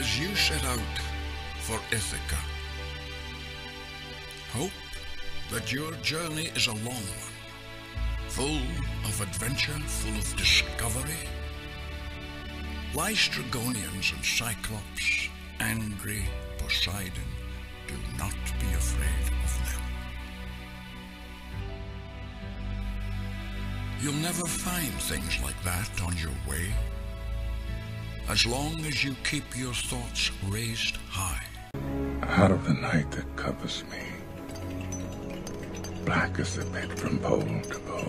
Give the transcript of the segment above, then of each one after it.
as you set out for Ithaca. Hope that your journey is a long one, full of adventure, full of discovery. Lystragonians and Cyclops, angry Poseidon, do not be afraid of them. You'll never find things like that on your way, as long as you keep your thoughts raised high. Out of the night that covers me, black as the pit from pole to pole,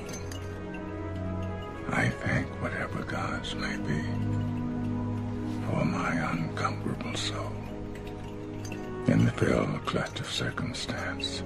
I thank whatever gods may be for my unconquerable soul. In the fell clutch of circumstance,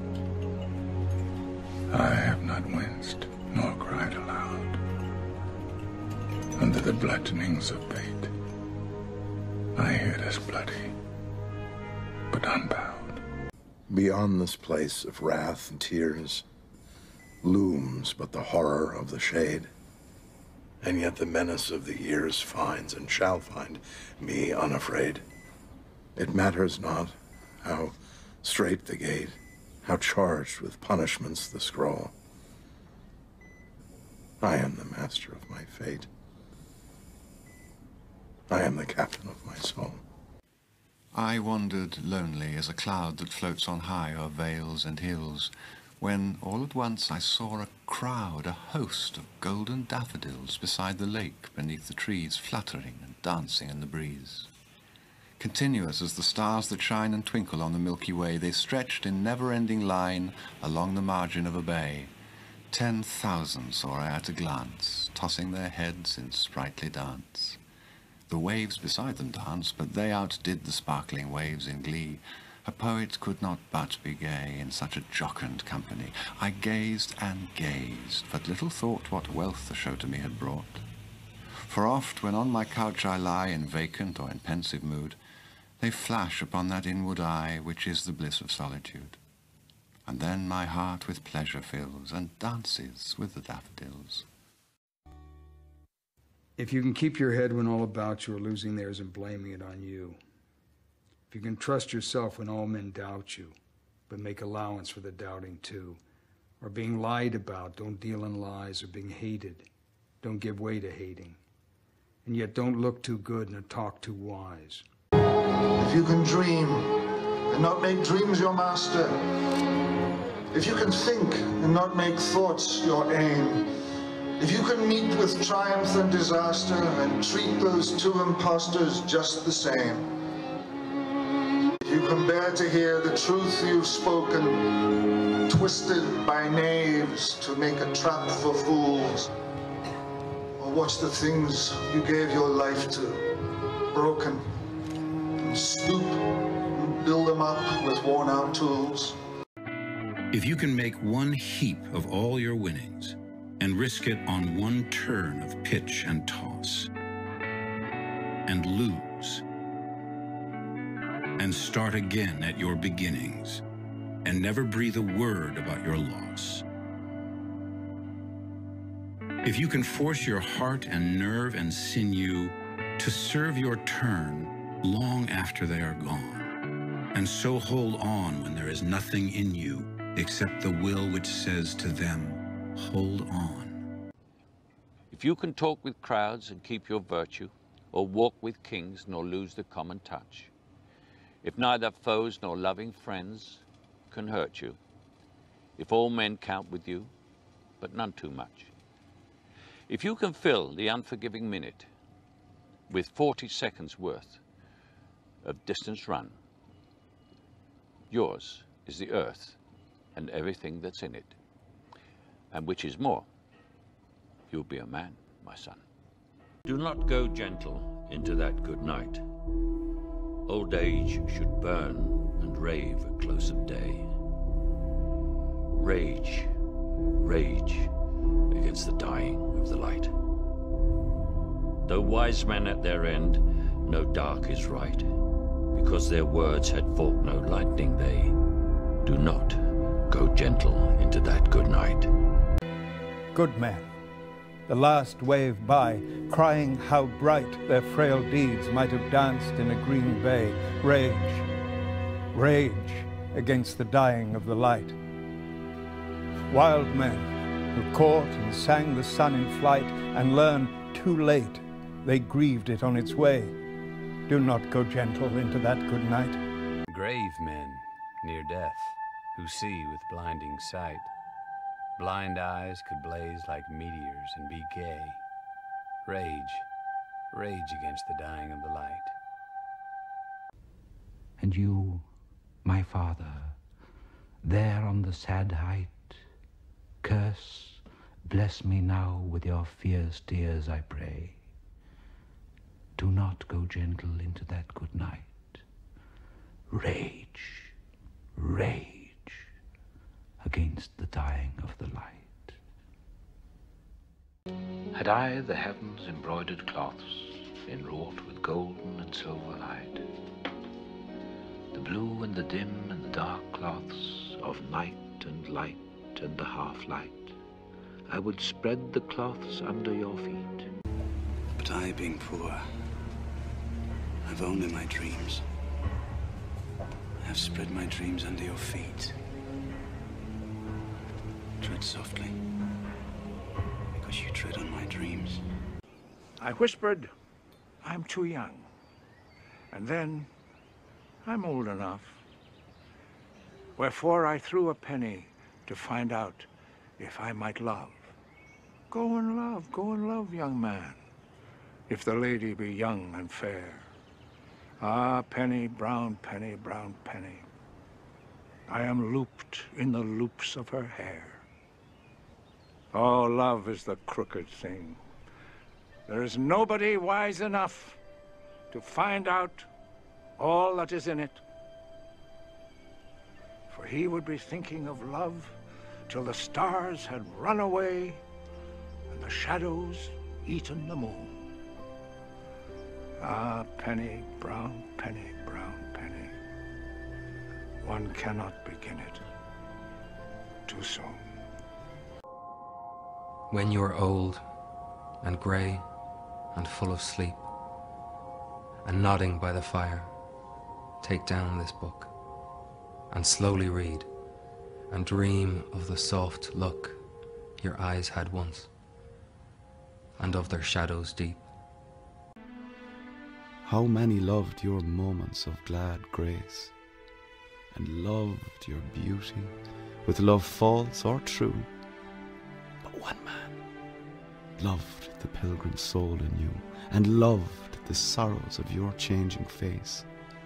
I have not winced nor cried aloud. Under the bludgeonings of fate, my head is bloody, but unbowed. Beyond this place of wrath and tears looms but the horror of the shade, and yet the menace of the years finds and shall find me unafraid. It matters not how strait the gate, how charged with punishments the scroll. I am the master of my fate. I am the captain of my soul. I wandered lonely as a cloud that floats on high o'er vales and hills, when all at once I saw a crowd, a host of golden daffodils beside the lake, beneath the trees, fluttering and dancing in the breeze. Continuous as the stars that shine and twinkle on the Milky Way, they stretched in never-ending line along the margin of a bay. 10,000 saw I at a glance, tossing their heads in sprightly dance. The waves beside them danced, but they outdid the sparkling waves in glee. A poet could not but be gay in such a jocund company. I gazed and gazed, but little thought what wealth the show to me had brought. For oft, when on my couch I lie in vacant or in pensive mood, they flash upon that inward eye which is the bliss of solitude. And then my heart with pleasure fills, and dances with the daffodils. If you can keep your head when all about you are losing theirs and blaming it on you. If you can trust yourself when all men doubt you, but make allowance for the doubting too. Or being lied about, don't deal in lies, or being hated, don't give way to hating. And yet don't look too good nor talk too wise. If you can dream and not make dreams your master, if you can think and not make thoughts your aim, if you can meet with triumph and disaster and treat those two impostors just the same, if you can bear to hear the truth you've spoken, twisted by knaves to make a trap for fools, or watch the things you gave your life to, broken, and stoop and build them up with worn-out tools. If you can make one heap of all your winnings and risk it on one turn of pitch and toss, and lose, and start again at your beginnings, and never breathe a word about your loss. If you can force your heart and nerve and sinew to serve your turn long after they are gone, and so hold on when there is nothing in you except the will which says to them, hold on. If you can talk with crowds and keep your virtue, or walk with kings nor lose the common touch, if neither foes nor loving friends can hurt you, if all men count with you, but none too much, if you can fill the unforgiving minute with 40 seconds worth of distance run, yours is the earth and everything that's in it. And which is more, you'll be a man, my son. Do not go gentle into that good night. Old age should burn and rave at close of day. Rage, rage against the dying of the light. Though wise men at their end, no dark is right, because their words had forked no lightning they. Do not go gentle into that good night. Good man, the last wave by, crying how bright their frail deeds might have danced in a green bay. Rage, rage against the dying of the light. Wild men who caught and sang the sun in flight and learned too late they grieved it on its way. Do not go gentle into that good night. Grave men near death who see with blinding sight. Blind eyes could blaze like meteors and be gay. Rage, rage against the dying of the light. And you, my father, there on the sad height, curse, bless me now with your fierce tears, I pray. Do not go gentle into that good night. Rage, rage against the dying of the light. Had I the heavens embroidered cloths, enwrought with golden and silver light, the blue and the dim and the dark cloths of night and light and the half-light, I would spread the cloths under your feet. But I, being poor, I've only my dreams. I have spread my dreams under your feet. Tread softly, because you tread on my dreams. I whispered, I'm too young. And then, I'm old enough. Wherefore I threw a penny to find out if I might love. Go and love, young man, if the lady be young and fair. Ah, penny, brown penny, brown penny, I am looped in the loops of her hair. Oh, love is the crooked thing. There is nobody wise enough to find out all that is in it. For he would be thinking of love till the stars had run away and the shadows eaten the moon. Ah, penny, brown penny, brown penny, one cannot begin it too soon. When you are old and grey and full of sleep and nodding by the fire, take down this book and slowly read and dream of the soft look your eyes had once and of their shadows deep. How many loved your moments of glad grace and loved your beauty with love false or true. But one man loved the pilgrim soul in you and loved the sorrows of your changing face.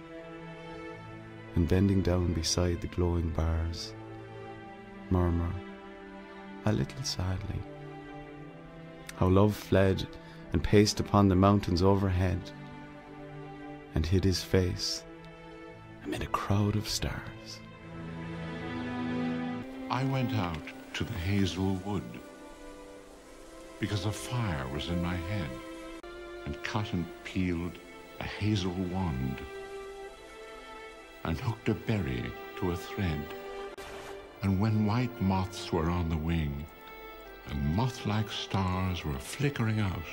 And bending down beside the glowing bars, murmur a little sadly how love fled and paced upon the mountains overhead and hid his face amid a crowd of stars. I went out to the hazel wood because a fire was in my head, and cut and peeled a hazel wand and hooked a berry to a thread. And when white moths were on the wing and moth-like stars were flickering out,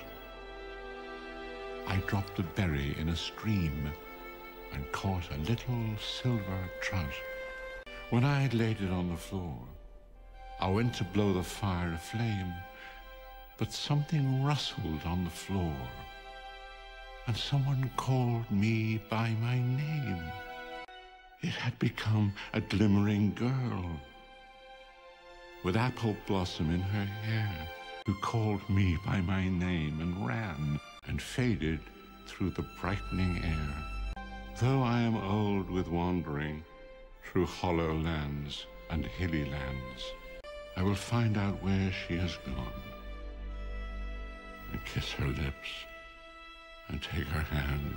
I dropped a berry in a stream and caught a little silver trout. When I had laid it on the floor, I went to blow the fire aflame, but something rustled on the floor, and someone called me by my name. It had become a glimmering girl with apple blossom in her hair, who called me by my name and ran and faded through the brightening air. Though I am old with wandering through hollow lands and hilly lands, I will find out where she has gone, and kiss her lips, and take her hands,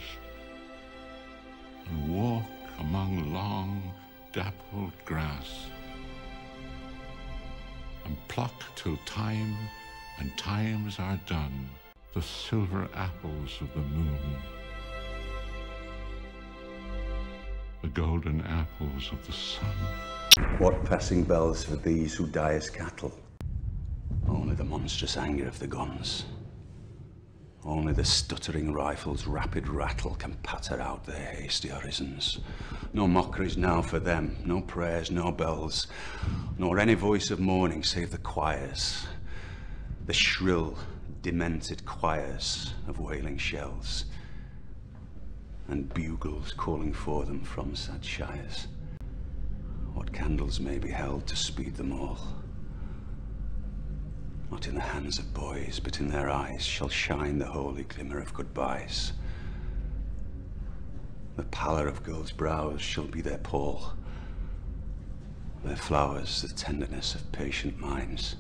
and walk among long, dappled grass, and pluck till time and times are done the silver apples of the moon, the golden apples of the sun. What passing bells for these who die as cattle? Only the monstrous anger of the guns. Only the stuttering rifle's rapid rattle can patter out their hasty horizons. No mockeries now for them, no prayers, no bells, nor any voice of mourning save the choirs, the shrill, demented choirs of wailing shells, and bugles calling for them from sad shires. What candles may be held to speed them all? Not in the hands of boys, but in their eyes shall shine the holy glimmer of goodbyes. The pallor of girls' brows shall be their pall, their flowers the tenderness of patient minds,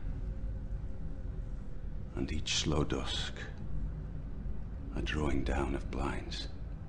and each slow dusk a drawing down of blinds.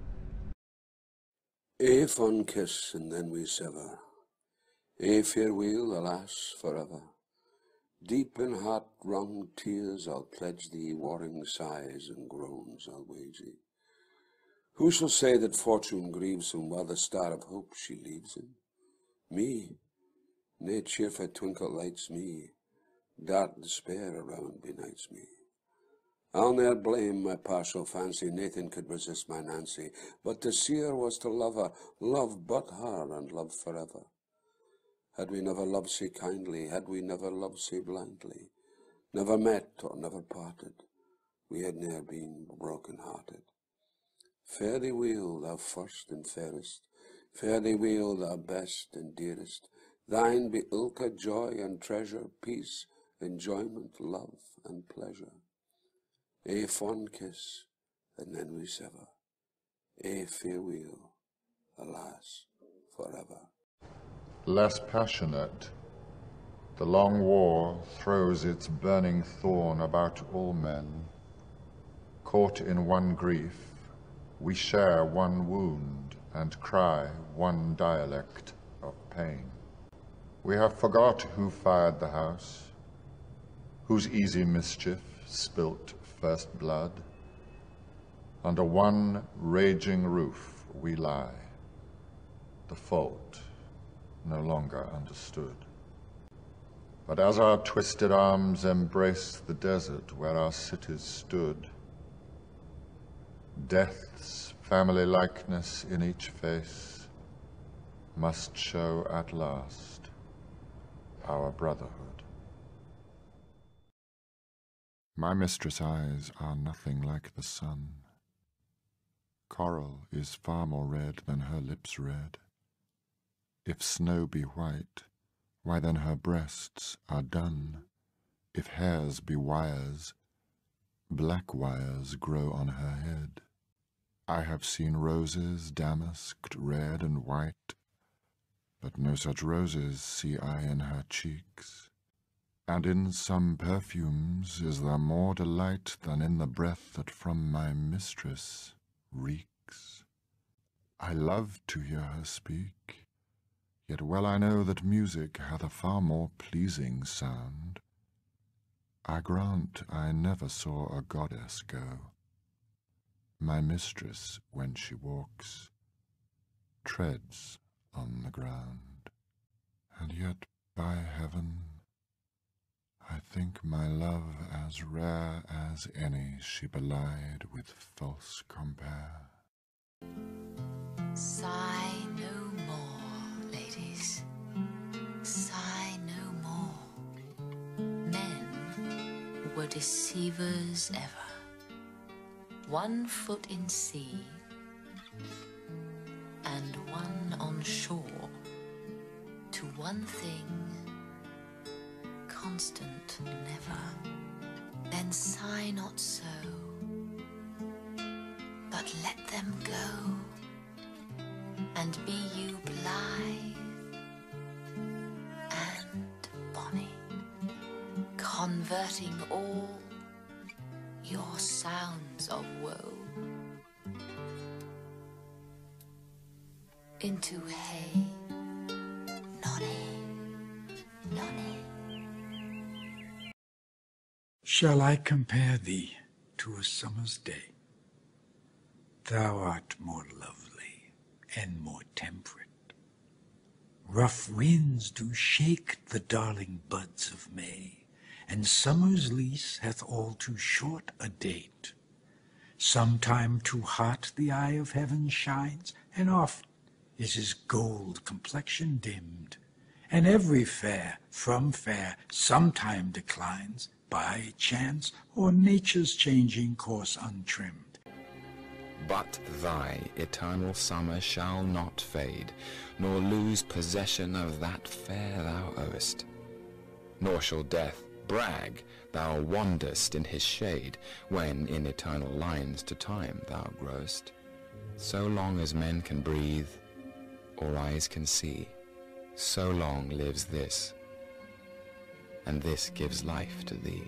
A fond kiss, and then we sever. A farewell, alas, forever. Deep in heart-wrung tears I'll pledge thee, warring sighs and groans I'll wage thee. Who shall say that fortune grieves him while the star of hope she leaves him? Me, nay cheerful twinkle lights me, dark despair around benights me. I'll ne'er blame my partial fancy, Nathan could resist my Nancy, but to see her was to love her, love but her and love forever. Had we never loved so kindly, had we never loved so blindly, never met or never parted, we had ne'er been broken-hearted. Fare thee weel, thou first and fairest, fare thee weel, thou best and dearest, thine be ilka joy and treasure, peace, enjoyment, love and pleasure. A fond kiss, and then we sever, a farewell, alas, forever. Less passionate, the long war throws its burning thorn about all men. Caught in one grief, we share one wound and cry one dialect of pain. We have forgot who fired the house, whose easy mischief spilt first blood. Under one raging roof we lie, the fault no longer understood. But as our twisted arms embrace the desert where our cities stood, death's family likeness in each face must show at last our brotherhood. My mistress' eyes are nothing like the sun. Coral is far more red than her lips red. If snow be white, why then her breasts are dun. If hairs be wires, black wires grow on her head. I have seen roses damasked red and white, but no such roses see I in her cheeks. And in some perfumes is there more delight than in the breath that from my mistress reeks. I love to hear her speak, yet well I know that music hath a far more pleasing sound. I grant I never saw a goddess go. My mistress, when she walks, treads on the ground. And yet, by heaven, I think my love as rare as any she belied with false compare. Sigh no more, ladies, sigh no more. Men were deceivers ever, one foot in sea and one on shore, to one thing constant never. Then sigh not so, but let them go, and be you blithe and bonny, converting all your sounds of woe into hey, nonny, nonny. Shall I compare thee to a summer's day? Thou art more lovely and more temperate. Rough winds do shake the darling buds of May, and summer's lease hath all too short a date. Sometime too hot the eye of heaven shines, and oft is his gold complexion dimmed, and every fair from fair sometime declines, by chance or nature's changing course untrimmed. But thy eternal summer shall not fade, nor lose possession of that fair thou owest. Nor shall death brag thou wanderst in his shade, when in eternal lines to time thou growest. So long as men can breathe, or eyes can see, so long lives this, and this gives life to thee.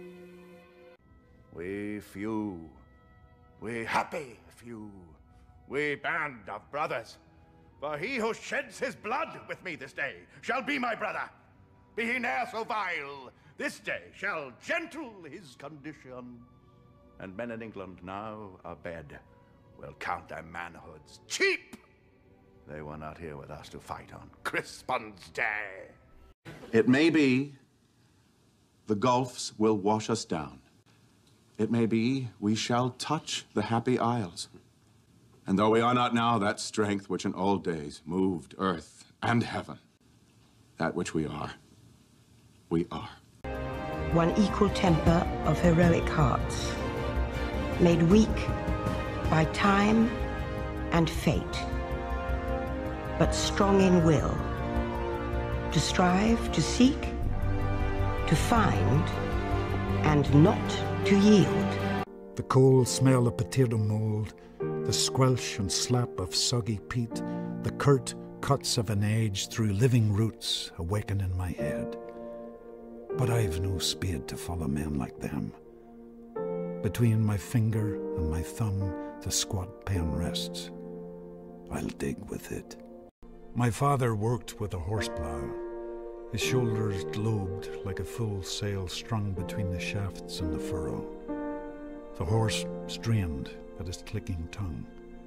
We few, we happy few, we band of brothers, for he who sheds his blood with me this day shall be my brother. Be he ne'er so vile, this day shall gentle his condition. And men in England now abed will count their manhoods cheap. They were not here with us to fight on Crispin's day. It may be the gulfs will wash us down. It may be we shall touch the happy isles. And though we are not now that strength which in old days moved earth and heaven, that which we are. One equal temper of heroic hearts, made weak by time and fate, but strong in will, to strive, to seek, to find, and not to yield. The cold smell of potato mold, the squelch and slap of soggy peat, the curt cuts of an age through living roots awaken in my head. But I've no spade to follow men like them. Between my finger and my thumb the squat pen rests. I'll dig with it. My father worked with a horse-plough. His shoulders globed like a full sail strung between the shafts and the furrow. The horse strained at his clicking tongue.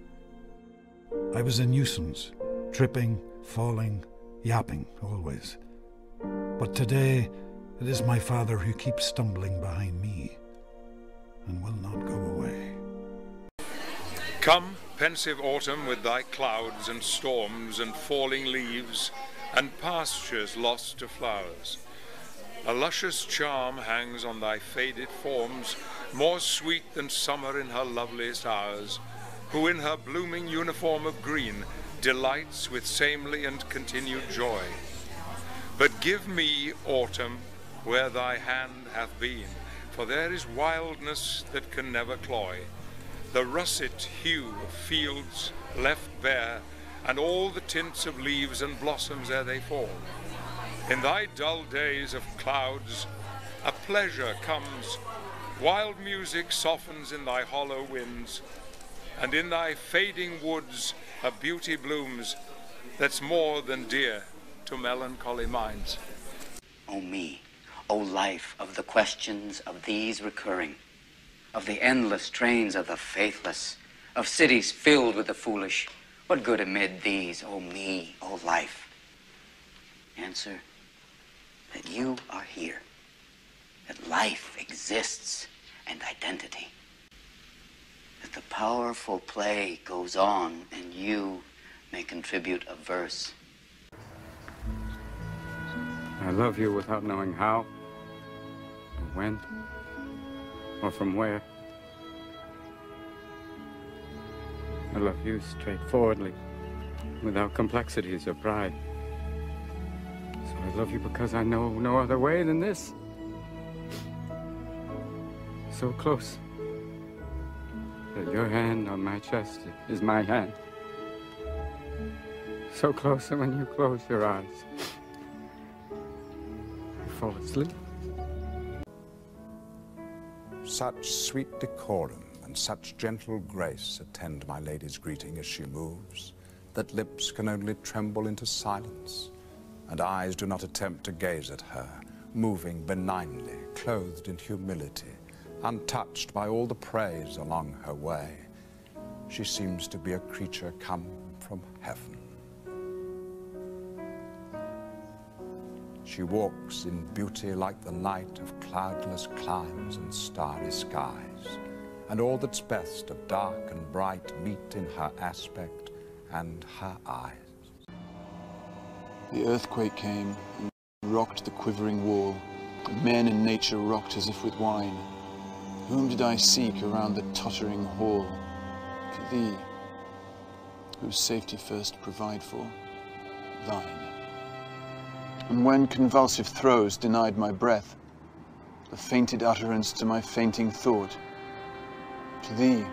I was a nuisance, tripping, falling, yapping always. But today it is my father who keeps stumbling behind me and will not go away. Come, pensive autumn, with thy clouds and storms and falling leaves and pastures lost to flowers. A luscious charm hangs on thy faded forms, more sweet than summer in her loveliest hours, who in her blooming uniform of green delights with samely and continued joy. But give me, autumn, where thy hand hath been, for there is wildness that can never cloy, the russet hue of fields left bare, and all the tints of leaves and blossoms ere they fall. In thy dull days of clouds a pleasure comes, wild music softens in thy hollow winds, and in thy fading woods a beauty blooms that's more than dear to melancholy minds. O me, O life of the questions of these recurring, of the endless trains of the faithless, of cities filled with the foolish, what good amid these, O me, O life? Answer, that you are here, that life exists and identity, that the powerful play goes on and you may contribute a verse. I love you without knowing how, or when, or from where. I love you straightforwardly, without complexities or pride. So I love you because I know no other way than this. So close that your hand on my chest is my hand. So close that when you close your eyes, you fall asleep. Such sweet decorum and such gentle grace attend my lady's greeting as she moves, that lips can only tremble into silence, and eyes do not attempt to gaze at her, moving benignly, clothed in humility, untouched by all the praise along her way. She seems to be a creature come from heaven. She walks in beauty like the night of cloudless climes and starry skies, and all that's best of dark and bright meet in her aspect and her eyes. The earthquake came and rocked the quivering wall, and men and nature rocked as if with wine. Whom did I seek around the tottering hall? For thee, whose safety first provide for, thine. And when convulsive throes denied my breath, the fainted utterance to my fainting thought, to thee,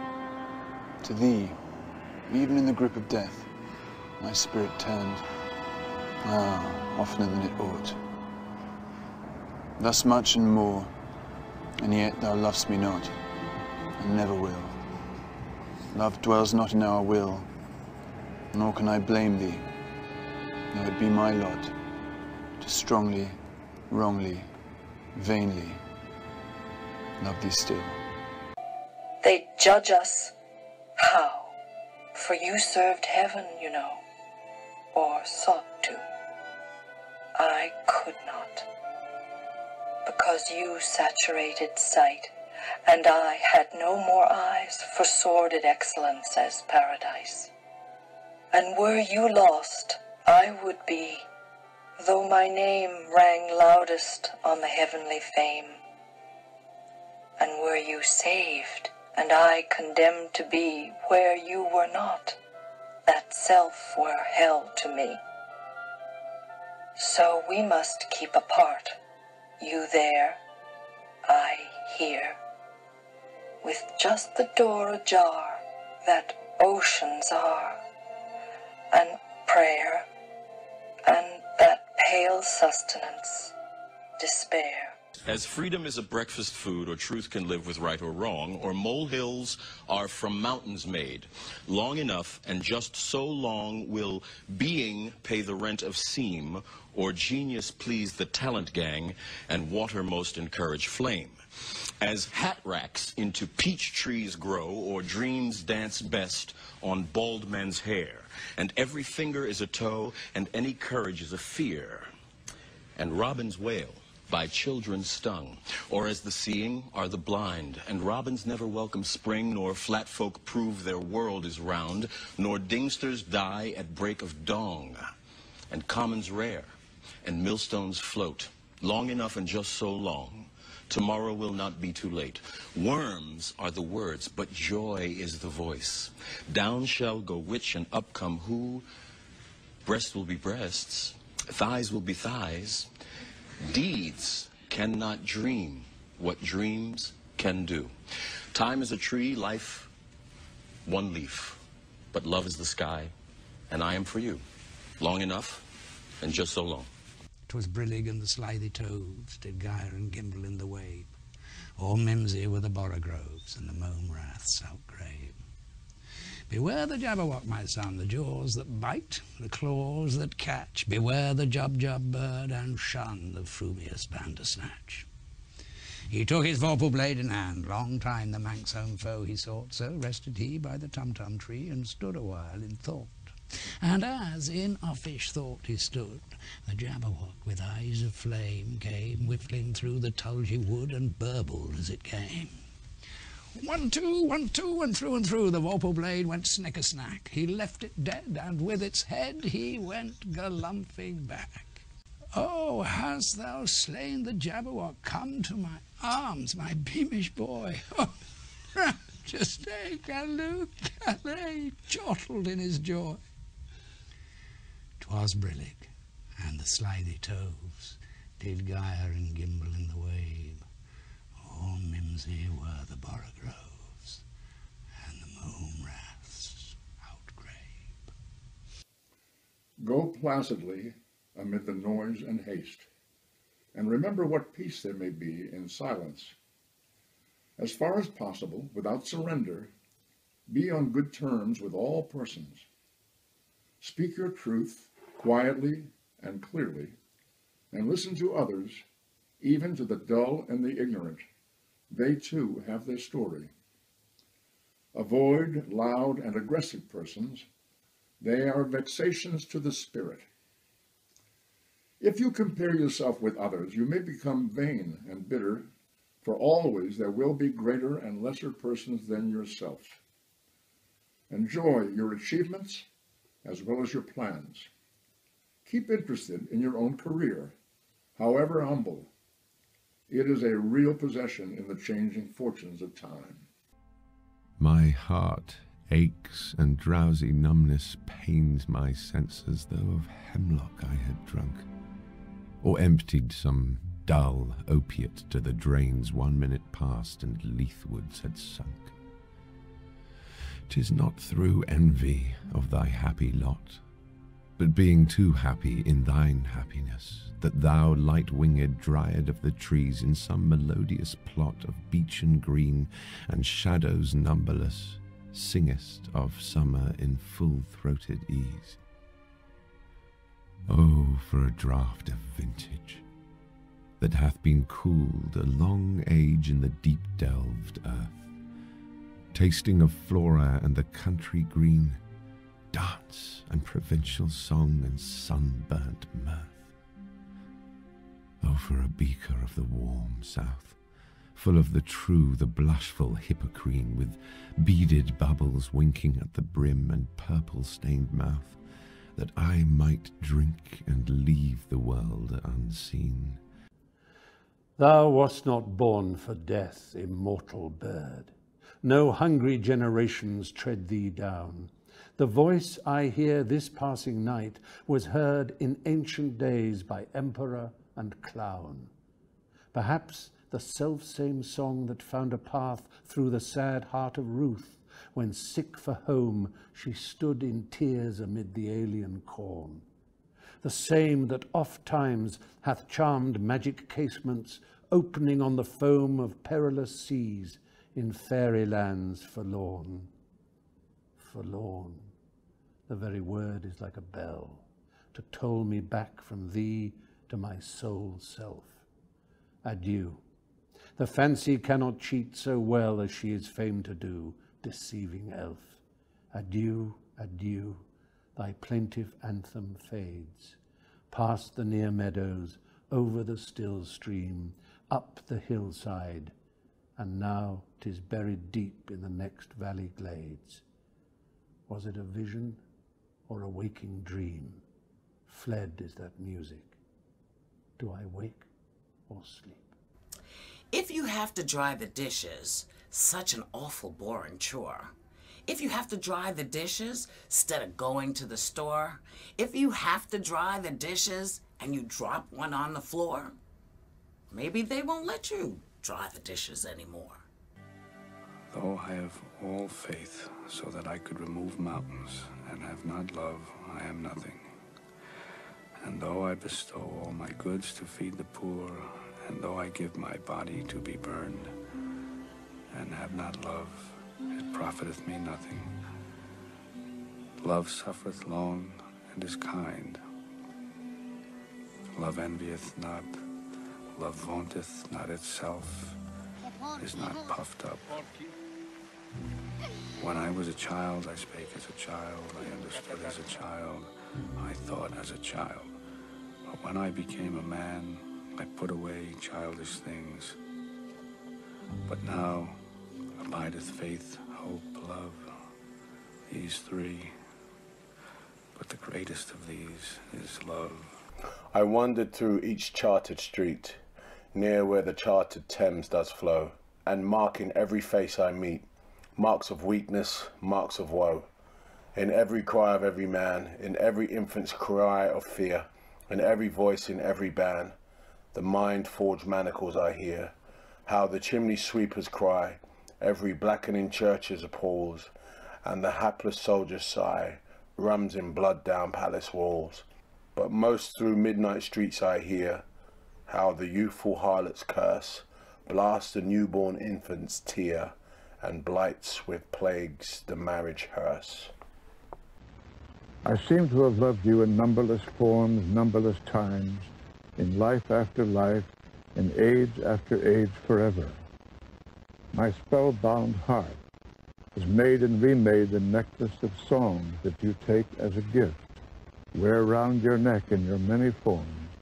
even in the grip of death, my spirit turned, oftener than it ought. Thus much and more, and yet thou lovest me not, and never will. Love dwells not in our will, nor can I blame thee, though it be my lot to strongly, wrongly, vainly love thee still. They judge us. How? For you served heaven, you know, or sought to. I could not, because you saturated sight, and I had no more eyes for sordid excellence as paradise. And were you lost, I would be, though my name rang loudest on the heavenly fame. And were you saved, and I condemned to be where you were not, that self were hell to me. So we must keep apart, you there, I here, with just the door ajar that oceans are, and prayer, and that pale sustenance, despair. As freedom is a breakfast food, or truth can live with right or wrong, or molehills are from mountains made, long enough and just so long will being pay the rent of seam, or genius please the talent gang, and water most encourage flame. As hat racks into peach trees grow, or dreams dance best on bald men's hair, and every finger is a toe, and any courage is a fear, and robins wail by children stung, or as the seeing are the blind, and robins never welcome spring, nor flat folk prove their world is round, nor dingsters die at break of dong, and commons rare, and millstones float, long enough and just so long, tomorrow will not be too late. Worms are the words, but joy is the voice. Down shall go which, and up come who. Breasts will be breasts, thighs will be thighs. Deeds cannot dream what dreams can do. Time is a tree, life one leaf, but love is the sky, and I am for you. Long enough, and just so long. 'Twas brillig and the slithy toves did gyre and gimble in the wabe. All mimsy were the borogroves and the mome raths outgrave. Beware the jabberwock, my son, the jaws that bite, the claws that catch. Beware the jub-jub bird, and shun the frumious bandersnatch. He took his vorpal blade in hand, long time the Manx home foe he sought. So rested he by the tum-tum tree, and stood a while in thought. And as in uffish thought he stood, the jabberwock with eyes of flame came whiffling through the tulgey wood, and burbled as it came. 1, 2, 1, 2, and through the vorpal blade went snicker-snack. He left it dead, and with its head he went galumphing back. Oh, hast thou slain the jabberwock? Come to my arms, my beamish boy. Oh, rapturous day, Callooh, Calais, chortled in his joy. 'Twas brillig, and the slithy toves did gyre and gimble in the wabe. All mimsy were the borogroves, and the mome raths outgrabe. Go placidly amid the noise and haste, and remember what peace there may be in silence. As far as possible, without surrender, be on good terms with all persons. Speak your truth quietly and clearly, and listen to others, even to the dull and the ignorant. They too have their story. Avoid loud and aggressive persons. They are vexations to the spirit. If you compare yourself with others, you may become vain and bitter, for always there will be greater and lesser persons than yourself. Enjoy your achievements as well as your plans. Keep interested in your own career, however humble. It is a real possession in the changing fortunes of time. My heart aches and drowsy numbness pains my senses, though of hemlock I had drunk, or emptied some dull opiate to the drains 1 minute past and Leithwoods had sunk. 'Tis not through envy of thy happy lot, but being too happy in thine happiness, that thou, light-winged dryad of the trees, in some melodious plot of beechen green and shadows numberless, singest of summer in full-throated ease. Oh, for a draught of vintage, that hath been cooled a long age in the deep-delved earth, tasting of flora and the country green, dance and provincial song and sunburnt mirth. Oh, for a beaker of the warm south, full of the true, the blushful hippocrene, with beaded bubbles winking at the brim and purple-stained mouth, that I might drink and leave the world unseen. Thou wast not born for death, immortal bird. No hungry generations tread thee down. The voice I hear this passing night was heard in ancient days by emperor and clown. Perhaps the self-same song that found a path through the sad heart of Ruth, when sick for home she stood in tears amid the alien corn. The same that oft times hath charmed magic casements, opening on the foam of perilous seas in fairy lands forlorn. Forlorn, the very word is like a bell, to toll me back from thee to my sole self. Adieu. The fancy cannot cheat so well as she is famed to do, deceiving elf. Adieu, adieu, thy plaintive anthem fades, past the near meadows, over the still stream, up the hillside, and now 'tis buried deep in the next valley glades. Was it a vision or a waking dream? Fled is that music. Do I wake or sleep? If you have to dry the dishes, such an awful boring chore. If you have to dry the dishes instead of going to the store, if you have to dry the dishes and you drop one on the floor, maybe they won't let you dry the dishes anymore. Though I have all faith so that I could remove mountains, and have not love, I am nothing. And though I bestow all my goods to feed the poor, and though I give my body to be burned, and have not love, it profiteth me nothing. Love suffereth long and is kind. Love envieth not. Love vaunteth not itself, is not puffed up. When I was a child, I spake as a child, I understood as a child, I thought as a child. But when I became a man, I put away childish things. But now abideth faith, hope, love, these three. But the greatest of these is love. I wandered through each chartered street, near where the chartered Thames does flow, and marking every face I meet, marks of weakness, marks of woe. In every cry of every man, in every infant's cry of fear, in every voice, in every band, the mind-forged manacles I hear, how the chimney sweepers cry, every blackening churches appalls, and the hapless soldier's sigh runs in blood down palace walls. But most through midnight streets I hear, how the youthful harlot's curse blasts the newborn infant's tear, and blights with plagues the marriage hearse. I seem to have loved you in numberless forms, numberless times, in life after life, in age after age forever. My spellbound heart has made and remade the necklace of songs that you take as a gift, wear round your neck in your many forms,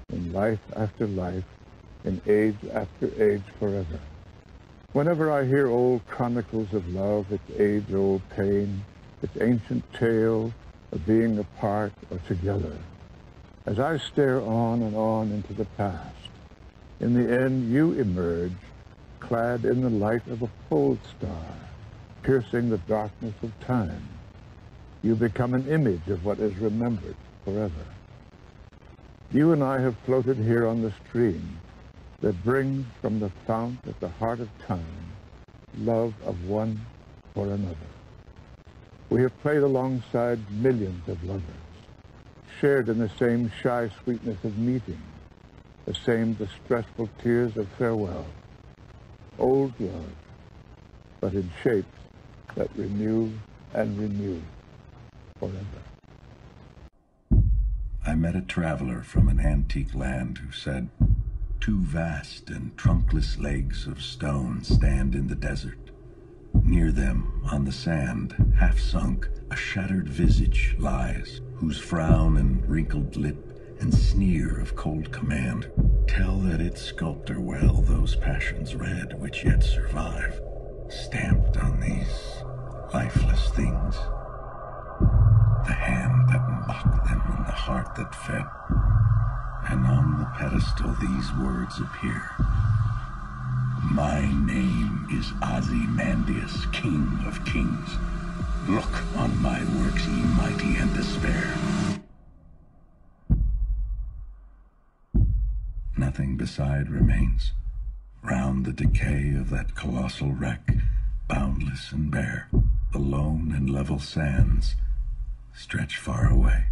in life after life, in age after age forever. Whenever I hear old chronicles of love, its age-old pain, its ancient tale of being apart or together, as I stare on and on into the past, in the end you emerge, clad in the light of a pole star, piercing the darkness of time. You become an image of what is remembered forever. You and I have floated here on the stream that brings from the fount at the heart of time love of one for another. We have played alongside millions of lovers, shared in the same shy sweetness of meeting, the same distressful tears of farewell. Old love, but in shapes that renew and renew forever. I met a traveler from an antique land who said, "Two vast and trunkless legs of stone stand in the desert. Near them, on the sand, half sunk, a shattered visage lies, whose frown and wrinkled lip and sneer of cold command tell that its sculptor well those passions read which yet survive, stamped on these lifeless things. The hand that mocked them and the heart that fed, and on the pedestal these words appear. My name is Ozymandias, King of Kings. Look on my works, ye mighty, and despair." Nothing beside remains. Round the decay of that colossal wreck, boundless and bare, the lone and level sands stretch far away.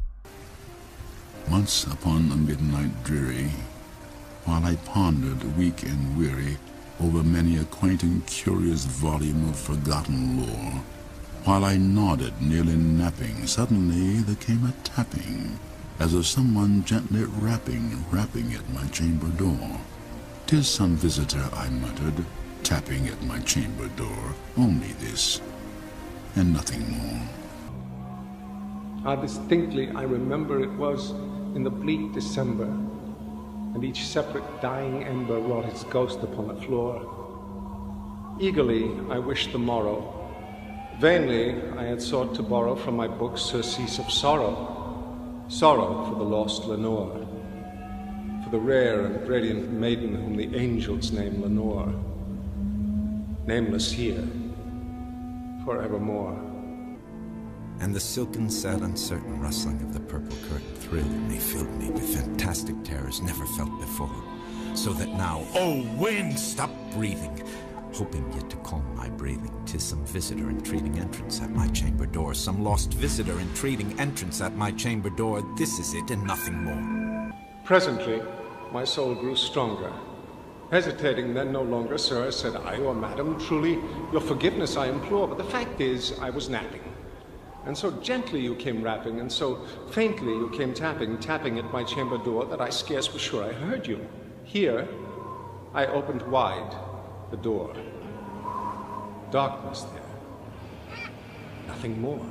Once upon a midnight dreary, while I pondered weak and weary over many a quaint and curious volume of forgotten lore, while I nodded, nearly napping, suddenly there came a tapping, as of someone gently rapping at my chamber door. "'Tis some visitor," I muttered, tapping at my chamber door. "Only this, and nothing more." Distinctly, I remember it was in the bleak December, and each separate dying ember wrought its ghost upon the floor. Eagerly, I wished the morrow. Vainly, I had sought to borrow from my books surcease of sorrow, sorrow for the lost Lenore, for the rare and radiant maiden whom the angels name Lenore, nameless here, forevermore. And the silken, sad, uncertain rustling of the purple curtain thrilled me, filled me with fantastic terrors never felt before. So that now, oh wind, stop breathing, hoping yet to calm my breathing. 'Tis some visitor entreating entrance at my chamber door, some lost visitor entreating entrance at my chamber door. This is it and nothing more. Presently, my soul grew stronger. Hesitating then no longer, "Sir," said I, "or madam, truly your forgiveness I implore, but the fact is I was napping. And so gently you came rapping, and so faintly you came tapping at my chamber door, that I scarce was sure I heard you. Here, I opened wide the door. Darkness there. Nothing more."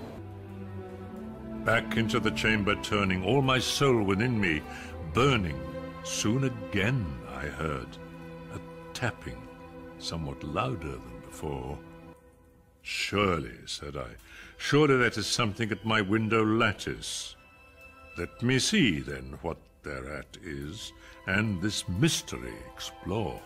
Back into the chamber turning, all my soul within me burning, soon again I heard a tapping, somewhat louder than before. "Surely," said I, "surely that is something at my window lattice. Let me see, then, what thereat is, and this mystery explore.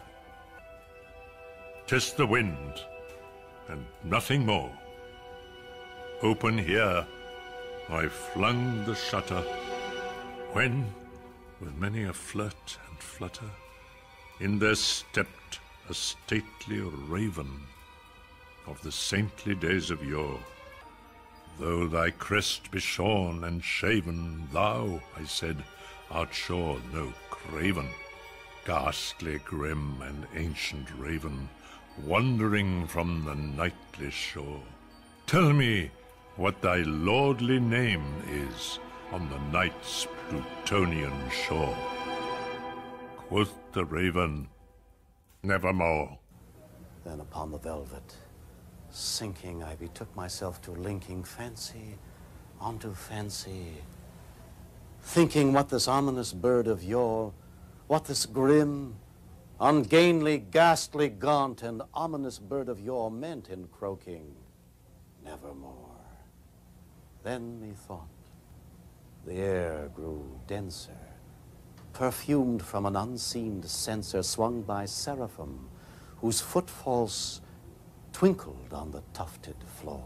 'Tis the wind, and nothing more. Open here." I flung the shutter, when, with many a flirt and flutter, in there stepped a stately raven of the saintly days of yore. "Though thy crest be shorn and shaven, thou," I said, "art sure no craven, ghastly, grim, and ancient raven, wandering from the nightly shore. Tell me what thy lordly name is on the night's Plutonian shore." Quoth the raven, "Nevermore." Then upon the velvet, sinking, I betook myself to linking fancy onto fancy, thinking what this ominous bird of yore, what this grim, ungainly, ghastly, gaunt, and ominous bird of yore meant in croaking, nevermore. Then methought, the air grew denser, perfumed from an unseen censer swung by seraphim, whose footfalls twinkled on the tufted floor.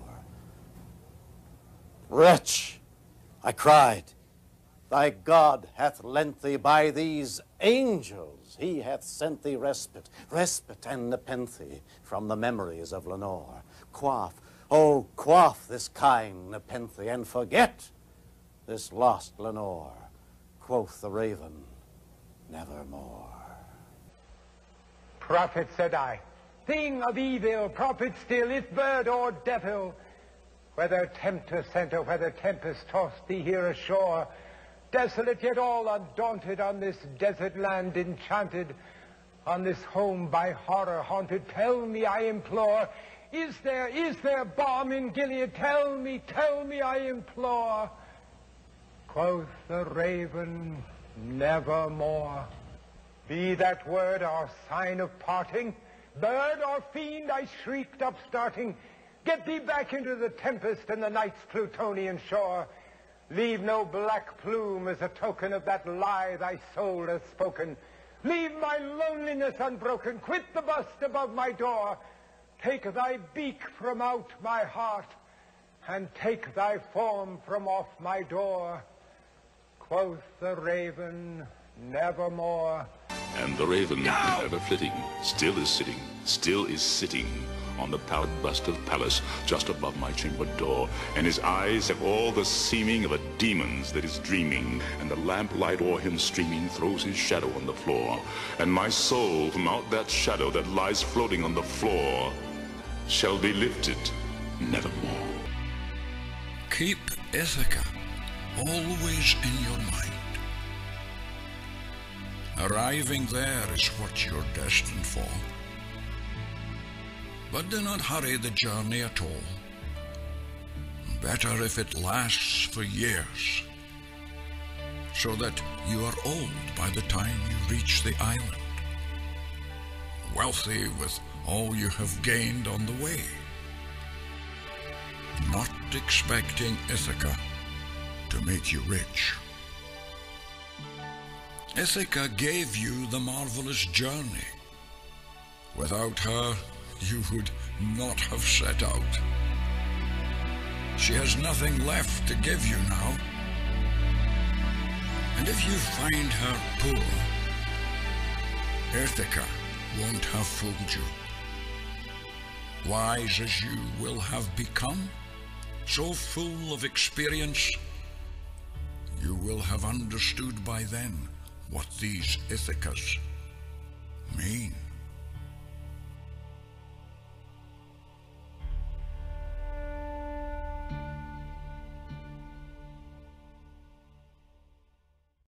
Wretch, I cried, thy God hath lent thee by these angels. He hath sent thee respite, respite and nepenthe from the memories of Lenore. Quaff, oh, quaff this Caine nepenthe, and forget this lost Lenore. Quoth the raven, nevermore. Prophet, said I, thing of evil, prophet still, if bird or devil, whether tempter sent or whether tempest tossed thee here ashore, desolate yet all undaunted on this desert land enchanted, on this home by horror haunted, tell me, I implore, is there balm in Gilead? Tell me, I implore. Quoth the raven, nevermore. Be that word our sign of parting, bird or fiend, I shrieked upstarting, get thee back into the tempest and the night's Plutonian shore. Leave no black plume as a token of that lie thy soul hath spoken. Leave my loneliness unbroken, quit the bust above my door. Take thy beak from out my heart, and take thy form from off my door. Quoth the raven, nevermore. And the raven, ever flitting, still is sitting on the pallid bust of Pallas, just above my chamber door, and his eyes have all the seeming of a demon's that is dreaming, and the lamplight o'er him streaming throws his shadow on the floor, and my soul from out that shadow that lies floating on the floor shall be lifted nevermore. Keep Ithaca always in your mind. Arriving there is what you're destined for. But do not hurry the journey at all. Better if it lasts for years, so that you are old by the time you reach the island, wealthy with all you have gained on the way, not expecting Ithaca to make you rich. Ithaca gave you the marvelous journey. Without her, you would not have set out. She has nothing left to give you now. And if you find her poor, Ithaca won't have fooled you. Wise as you will have become, so full of experience, you will have understood by then what these Ithacas mean.